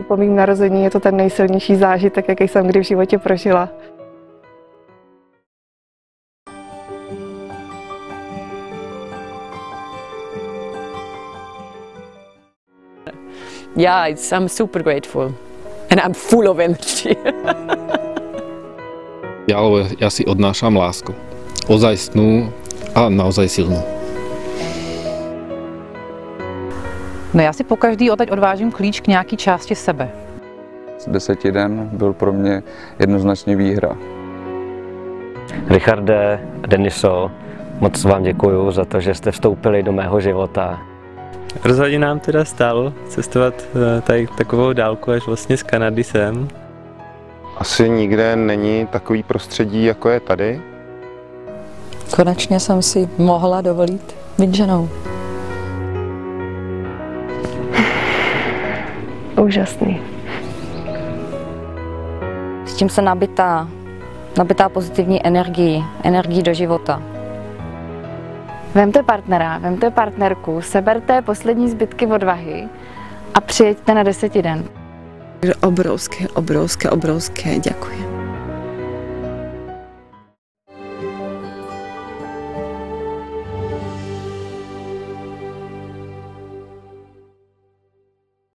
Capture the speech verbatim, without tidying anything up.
Po mým narození je to ten nejsilnější zážitek, jaký jsem kdy v životě prožila. Yeah, it's, I'm super grateful and I'm full of energy. Ja, ja si odnášam lásku. Ozajstnú a naozaj silnú. No já si pokaždý odteď odvážím klíč k nějaký části sebe. Deseti den byl pro mě jednoznačně výhra. Richarde, Deniso, moc vám děkuju za to, že jste vstoupili do mého života. Rozhodně nám teda stálo cestovat tady takovou dálku až vlastně z Kanady sem. Asi nikde není takový prostředí, jako je tady. Konečně jsem si mohla dovolit být ženou. Úžasný. S tím se nabitá, nabitá pozitivní energii, energii do života. Vemte partnera, vemte partnerku, seberte poslední zbytky odvahy a přijeďte na deseti den. Obrovské, obrovské, obrovské děkuji.